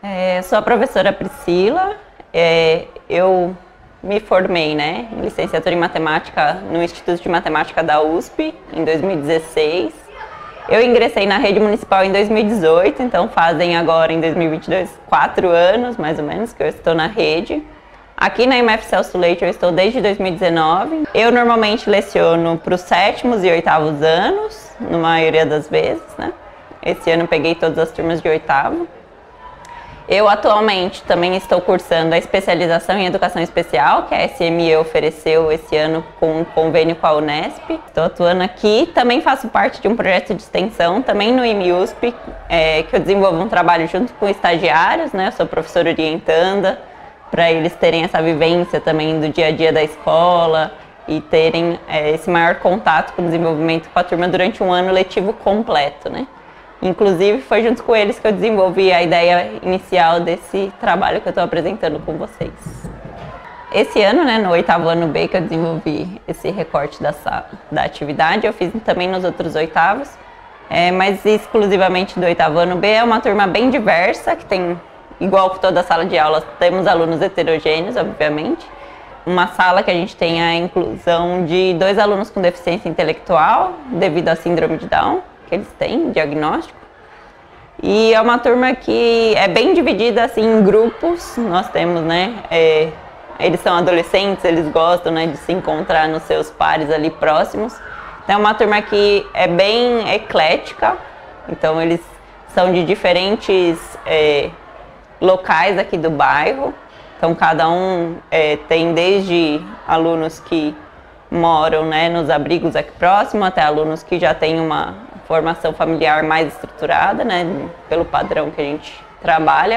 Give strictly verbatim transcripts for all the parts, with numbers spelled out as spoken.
É, sou a professora Priscila, é, eu me formei, né, em licenciatura em matemática no Instituto de Matemática da U S P em dois mil e dezesseis. Eu ingressei na rede municipal em dois mil e dezoito, então fazem agora em dois mil e vinte e dois quatro anos mais ou menos que eu estou na rede. Aqui na I M F Celso Leite eu estou desde dois mil e dezenove. Eu normalmente leciono para os sétimos e oitavos anos, na maioria das vezes, né? Esse ano eu peguei todas as turmas de oitavo. Eu atualmente também estou cursando a especialização em educação especial, que a S M E ofereceu esse ano com um convênio com a Unesp. Estou atuando aqui, também faço parte de um projeto de extensão, também no I M U S P, é, que eu desenvolvo um trabalho junto com estagiários, né? Eu sou professora orientanda, para eles terem essa vivência também do dia a dia da escola e terem é, esse maior contato com o desenvolvimento com a turma durante um ano letivo completo, né? Inclusive, foi junto com eles que eu desenvolvi a ideia inicial desse trabalho que eu estou apresentando com vocês. Esse ano, né, no oitavo ano B, que eu desenvolvi esse recorte da, da atividade, eu fiz também nos outros oitavos, é, mas exclusivamente do oitavo ano B. É uma turma bem diversa, que tem, igual toda a sala de aula, temos alunos heterogêneos, obviamente. Uma sala que a gente tem a inclusão de dois alunos com deficiência intelectual, devido à síndrome de Down, que eles têm, diagnóstico. E é uma turma que é bem dividida assim, em grupos. Nós temos, né, é, eles são adolescentes, eles gostam, né, de se encontrar nos seus pares ali próximos. Então é uma turma que é bem eclética, então eles são de diferentes é, locais aqui do bairro. Então cada um é, tem desde alunos que moram, né, nos abrigos aqui próximo, até alunos que já têm uma formação familiar mais estruturada, né, pelo padrão que a gente trabalha.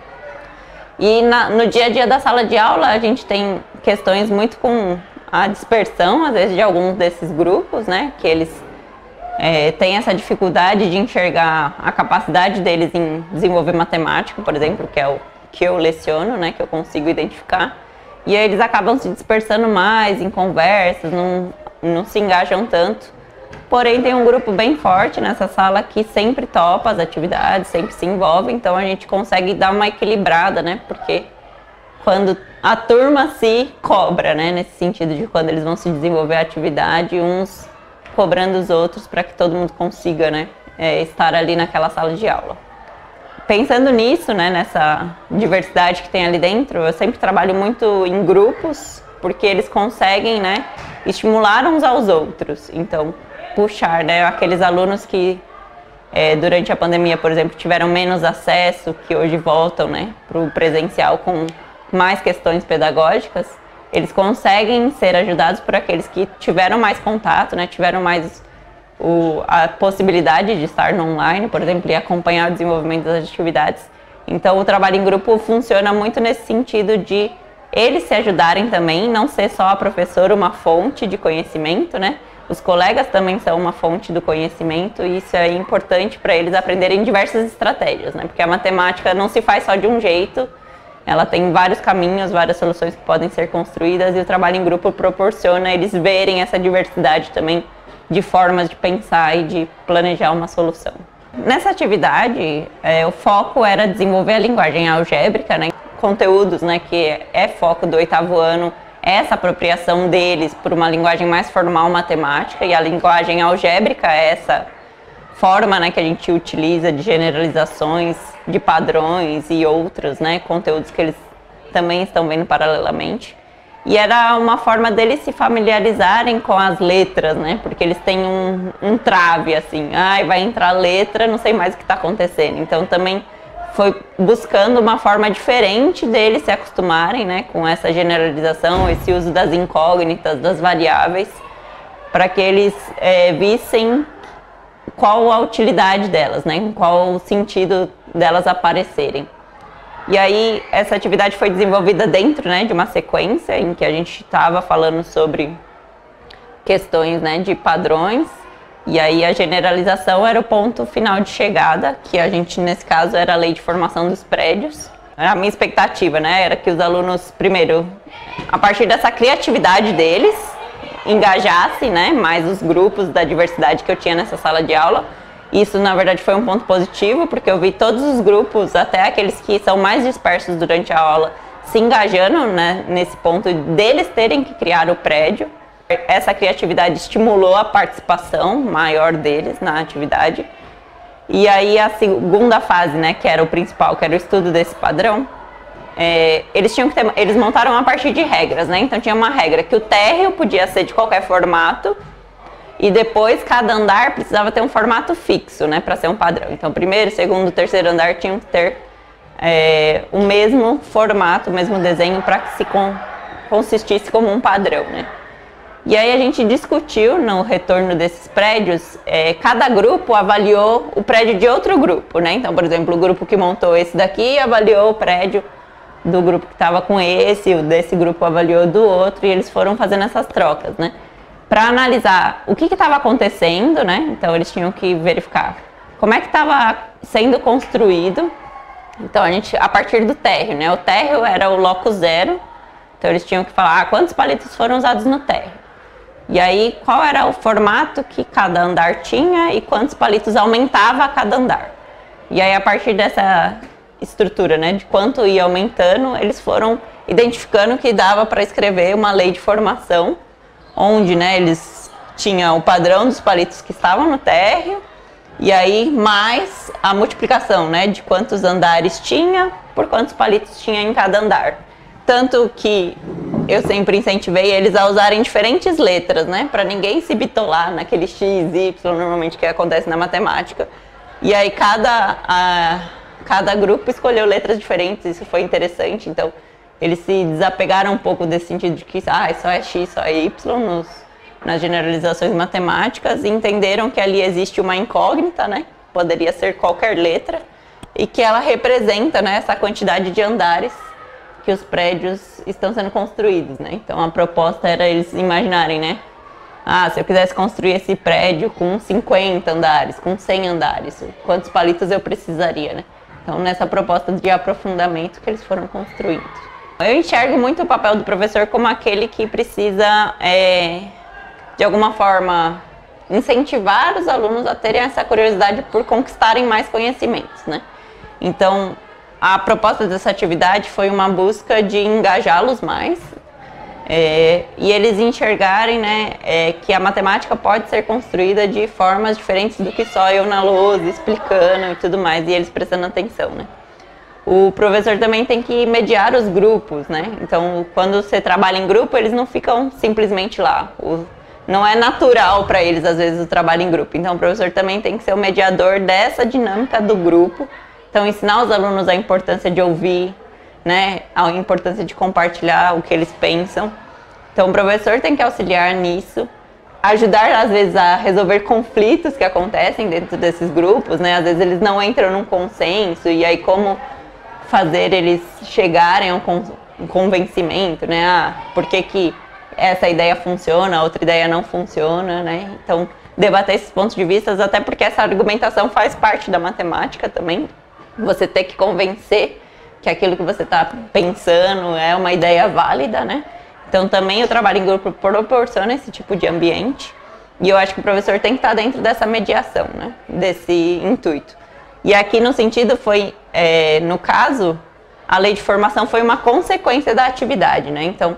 E na, no dia a dia da sala de aula a gente tem questões muito com a dispersão, às vezes, de alguns desses grupos, né, que eles é, têm essa dificuldade de enxergar a capacidade deles em desenvolver matemática, por exemplo, que é o que eu leciono, né, que eu consigo identificar. E aí eles acabam se dispersando mais em conversas, não, não se engajam tanto. Porém, tem um grupo bem forte nessa sala que sempre topa as atividades, sempre se envolve, então a gente consegue dar uma equilibrada, né? Porque quando a turma se cobra, né? Nesse sentido de quando eles vão se desenvolver a atividade, uns cobrando os outros para que todo mundo consiga, né? É, estar ali naquela sala de aula. Pensando nisso, né? Nessa diversidade que tem ali dentro, eu sempre trabalho muito em grupos, porque eles conseguem, né? Estimular uns aos outros. Então, puxar, né, aqueles alunos que é, durante a pandemia, por exemplo, tiveram menos acesso, que hoje voltam, né, para o presencial com mais questões pedagógicas, eles conseguem ser ajudados por aqueles que tiveram mais contato, né, tiveram mais o, a possibilidade de estar no online, por exemplo, e acompanhar o desenvolvimento das atividades. Então o trabalho em grupo funciona muito nesse sentido de eles se ajudarem também, não ser só a professora uma fonte de conhecimento, né? Os colegas também são uma fonte do conhecimento e isso é importante para eles aprenderem diversas estratégias, né? Porque a matemática não se faz só de um jeito, ela tem vários caminhos, várias soluções que podem ser construídas e o trabalho em grupo proporciona eles verem essa diversidade também de formas de pensar e de planejar uma solução. Nessa atividade, é, o foco era desenvolver a linguagem algébrica, né? Conteúdos, né, que é foco do oitavo ano, essa apropriação deles por uma linguagem mais formal matemática, e a linguagem algébrica é essa forma, né, que a gente utiliza de generalizações, de padrões e outros, né, conteúdos que eles também estão vendo paralelamente. E era uma forma deles se familiarizarem com as letras, né, porque eles têm um, um trave, assim, ai, vai entrar letra, não sei mais o que está acontecendo. Então também foi buscando uma forma diferente deles se acostumarem, né, com essa generalização, esse uso das incógnitas, das variáveis, para que eles é, vissem qual a utilidade delas, né, qual o sentido delas aparecerem. E aí essa atividade foi desenvolvida dentro, né, de uma sequência em que a gente estava falando sobre questões, né, de padrões. E aí a generalização era o ponto final de chegada, que a gente, nesse caso, era a lei de formação dos prédios. A minha expectativa, né, era que os alunos, primeiro, a partir dessa criatividade deles, engajassem, né, mais os grupos da diversidade que eu tinha nessa sala de aula, Isso, na verdade, foi um ponto positivo, porque eu vi todos os grupos, até aqueles que são mais dispersos durante a aula, se engajando, né, nesse ponto deles terem que criar o prédio. Essa criatividade estimulou a participação maior deles na atividade. E aí a segunda fase, né, que era o principal, que era o estudo desse padrão, é, eles tinham que ter, eles montaram a partir de regras, né? Então tinha uma regra que o térreo podia ser de qualquer formato e depois cada andar precisava ter um formato fixo, né, para ser um padrão. Então primeiro, segundo, terceiro andar tinham que ter é, o mesmo formato, o mesmo desenho para que se con, consistisse como um padrão, né? E aí a gente discutiu no retorno desses prédios, é, cada grupo avaliou o prédio de outro grupo, né? Então, por exemplo, o grupo que montou esse daqui avaliou o prédio do grupo que estava com esse, o desse grupo avaliou do outro, e eles foram fazendo essas trocas, né? Para analisar o que estava acontecendo, né? Então eles tinham que verificar como é que estava sendo construído. Então a gente, a partir do térreo, né? O térreo era o loco zero, então eles tinham que falar ah, quantos palitos foram usados no térreo. E aí, qual era o formato que cada andar tinha e quantos palitos aumentava a cada andar. E aí, a partir dessa estrutura, né, de quanto ia aumentando, eles foram identificando que dava para escrever uma lei de formação, onde, né, eles tinham o padrão dos palitos que estavam no térreo, e aí mais a multiplicação, né, de quantos andares tinha por quantos palitos tinha em cada andar. Tanto que eu sempre incentivei eles a usarem diferentes letras, né? Para ninguém se bitolar naquele X, Y, normalmente que acontece na matemática. E aí cada, a, cada grupo escolheu letras diferentes, isso foi interessante. Então, eles se desapegaram um pouco desse sentido de que ah, só é X, só é Y nos, nas generalizações matemáticas e entenderam que ali existe uma incógnita, né? Poderia ser qualquer letra e que ela representa, né, essa quantidade de andares que os prédios estão sendo construídos, né? Então a proposta era eles imaginarem, né? Ah, se eu quisesse construir esse prédio com cinquenta andares, com cem andares, quantos palitos eu precisaria, né? Então nessa proposta de aprofundamento que eles foram construindo. Eu enxergo muito o papel do professor como aquele que precisa, é, de alguma forma, incentivar os alunos a terem essa curiosidade por conquistarem mais conhecimentos, né? Então, a proposta dessa atividade foi uma busca de engajá-los mais é, e eles enxergarem, né, é, que a matemática pode ser construída de formas diferentes do que só eu na lousa explicando e tudo mais, e eles prestando atenção, né. O professor também tem que mediar os grupos, né, então quando você trabalha em grupo eles não ficam simplesmente lá, o, não é natural para eles às vezes o trabalho em grupo, então o professor também tem que ser o mediador dessa dinâmica do grupo. Então, ensinar os alunos a importância de ouvir, né, a importância de compartilhar o que eles pensam. Então, o professor tem que auxiliar nisso, ajudar, às vezes, a resolver conflitos que acontecem dentro desses grupos, né? Às vezes, eles não entram num consenso, e aí como fazer eles chegarem a um convencimento, né? Ah, por que que essa ideia funciona, a outra ideia não funciona, né? Então, debater esses pontos de vista, até porque essa argumentação faz parte da matemática também. Você ter que convencer que aquilo que você está pensando é uma ideia válida, né? Então também o trabalho em grupo proporciona esse tipo de ambiente e eu acho que o professor tem que estar dentro dessa mediação, né? Desse intuito. E aqui no sentido foi, é, no caso, a lei de formação foi uma consequência da atividade, né? Então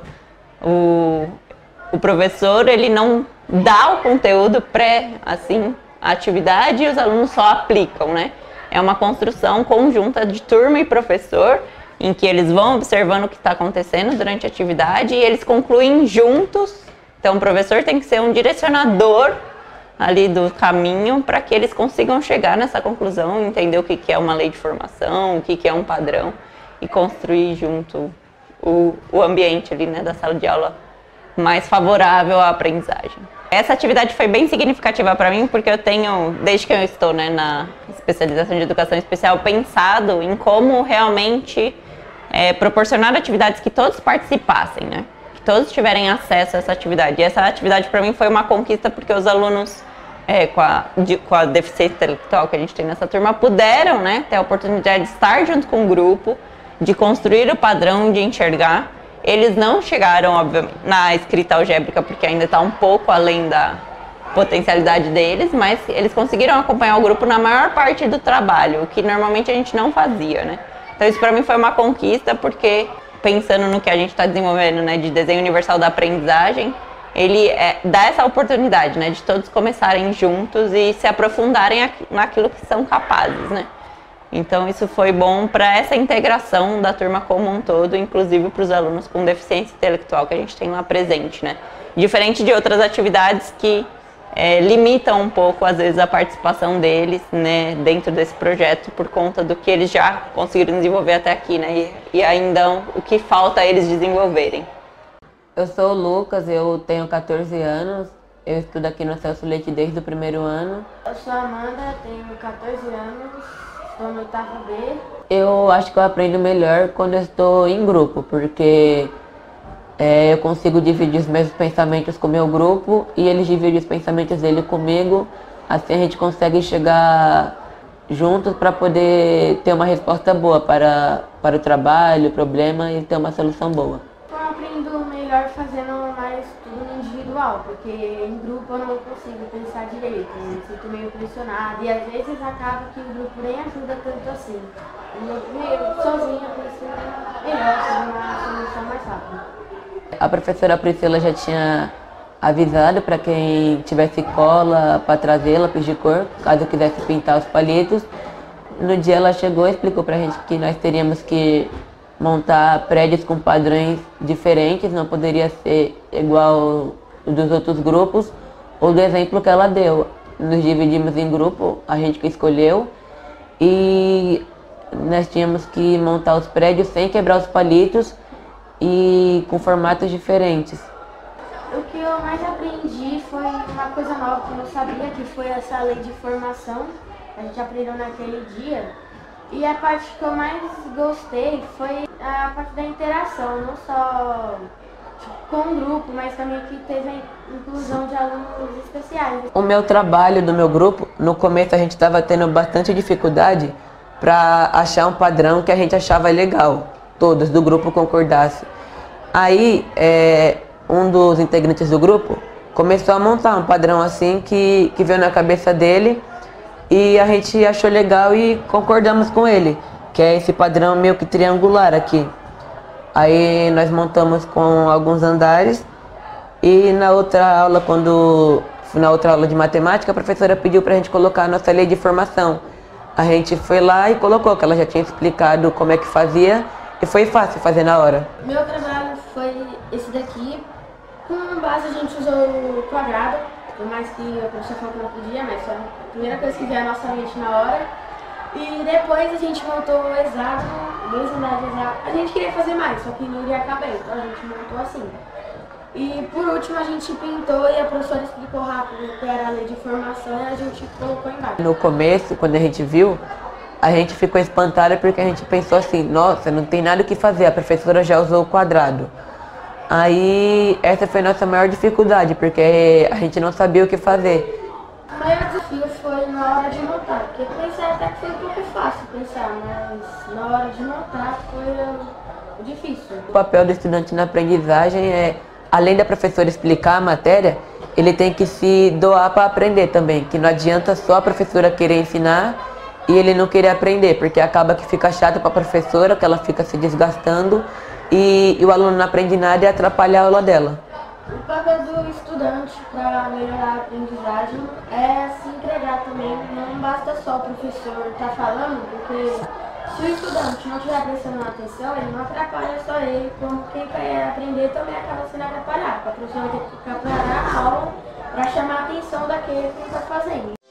o, o professor ele não dá o conteúdo pré, assim, a atividade e os alunos só aplicam, né? É uma construção conjunta de turma e professor, em que eles vão observando o que está acontecendo durante a atividade e eles concluem juntos. Então, o professor tem que ser um direcionador ali do caminho para que eles consigam chegar nessa conclusão, entender o que, que é uma lei de formação, o que, que é um padrão e construir junto o, o ambiente ali, né, da sala de aula mais favorável à aprendizagem. Essa atividade foi bem significativa para mim, porque eu tenho, desde que eu estou, né, na especialização de educação especial, pensado em como realmente é, proporcionar atividades que todos participassem, né? Que todos tiverem acesso a essa atividade. E essa atividade para mim foi uma conquista, porque os alunos é, com, a, de, com a deficiência intelectual que a gente tem nessa turma puderam, né, ter a oportunidade de estar junto com o grupo, de construir o padrão, de enxergar. Eles não chegaram, obviamente, na escrita algébrica, porque ainda está um pouco além da, potencialidade deles, mas eles conseguiram acompanhar o grupo na maior parte do trabalho, o que normalmente a gente não fazia, né? Então isso para mim foi uma conquista, porque pensando no que a gente está desenvolvendo, né, de desenho universal da aprendizagem, ele é, dá essa oportunidade, né, de todos começarem juntos e se aprofundarem naquilo que são capazes, né? Então isso foi bom para essa integração da turma como um todo, inclusive para os alunos com deficiência intelectual que a gente tem lá presente, né? Diferente de outras atividades que é, limitam um pouco, às vezes, a participação deles, né, dentro desse projeto por conta do que eles já conseguiram desenvolver até aqui, né? E, e ainda o que falta a eles desenvolverem. Eu sou o Lucas, eu tenho quatorze anos, eu estudo aqui no Celso Leite desde o primeiro ano. Eu sou a Amanda, tenho quatorze anos, estou no oitavo B. Eu acho que eu aprendo melhor quando eu estou em grupo, porque é, eu consigo dividir os meus pensamentos com o meu grupo e eles dividem os pensamentos dele comigo. Assim a gente consegue chegar juntos para poder ter uma resposta boa para, para o trabalho, o problema e ter uma solução boa. Eu aprendo melhor fazendo mais tudo individual, porque em grupo eu não consigo pensar direito, eu me sinto meio pressionada e às vezes acaba que o grupo nem ajuda tanto assim. E eu meio sozinha penso melhor, fazer uma solução mais rápida. A professora Priscila já tinha avisado para quem tivesse cola para trazer lápis de cor, caso quisesse pintar os palitos. No dia ela chegou e explicou para a gente que nós teríamos que montar prédios com padrões diferentes, não poderia ser igual dos outros grupos, ou do exemplo que ela deu. Nos dividimos em grupo, a gente que escolheu, e nós tínhamos que montar os prédios sem quebrar os palitos e com formatos diferentes. O que eu mais aprendi foi uma coisa nova que eu não sabia, que foi essa lei de formação. A gente aprendeu naquele dia. E a parte que eu mais gostei foi a parte da interação, não só com o grupo, mas também que teve a inclusão de alunos especiais. O meu trabalho do meu grupo, no começo a gente estava tendo bastante dificuldade para achar um padrão que a gente achava legal, todos do grupo concordassem. Aí, é, um dos integrantes do grupo começou a montar um padrão assim que, que veio na cabeça dele e a gente achou legal e concordamos com ele, que é esse padrão meio que triangular aqui. Aí nós montamos com alguns andares e na outra aula, quando na outra aula de matemática, a professora pediu para a gente colocar a nossa lei de formação. A gente foi lá e colocou, que ela já tinha explicado como é que fazia e foi fácil fazer na hora. Meu trabalho foi esse daqui. Com base a gente usou o quadrado, por mais que a professora falou que não podia, mas foi a primeira coisa que veio à nossa mente na hora. E depois a gente montou o hexágono, dois andares hexágono. A gente queria fazer mais, só que não iria caber, então a gente montou assim. E por último a gente pintou e a professora explicou rápido o que era a lei de formação e a gente colocou embaixo. No começo, quando a gente viu, a gente ficou espantada porque a gente pensou assim, nossa, não tem nada o que fazer, a professora já usou o quadrado. Aí essa foi a nossa maior dificuldade, porque a gente não sabia o que fazer. O maior desafio foi na hora de montar, porque pensar até que foi um pouco fácil pensar, mas na hora de montar foi difícil. O papel do estudante na aprendizagem é, além da professora explicar a matéria, ele tem que se doar para aprender também, que não adianta só a professora querer ensinar e ele não querer aprender, porque acaba que fica chato para a professora, que ela fica se desgastando e, e o aluno não aprende nada e atrapalha a aula dela. O papel do estudante para melhorar a aprendizagem é se entregar também, não basta só o professor estar falando, porque se o estudante não estiver prestando atenção, ele não atrapalha só ele, como quem quer aprender também acaba sendo atrapalhado. A professora tem que preparar a aula para chamar a atenção daquele que está fazendo.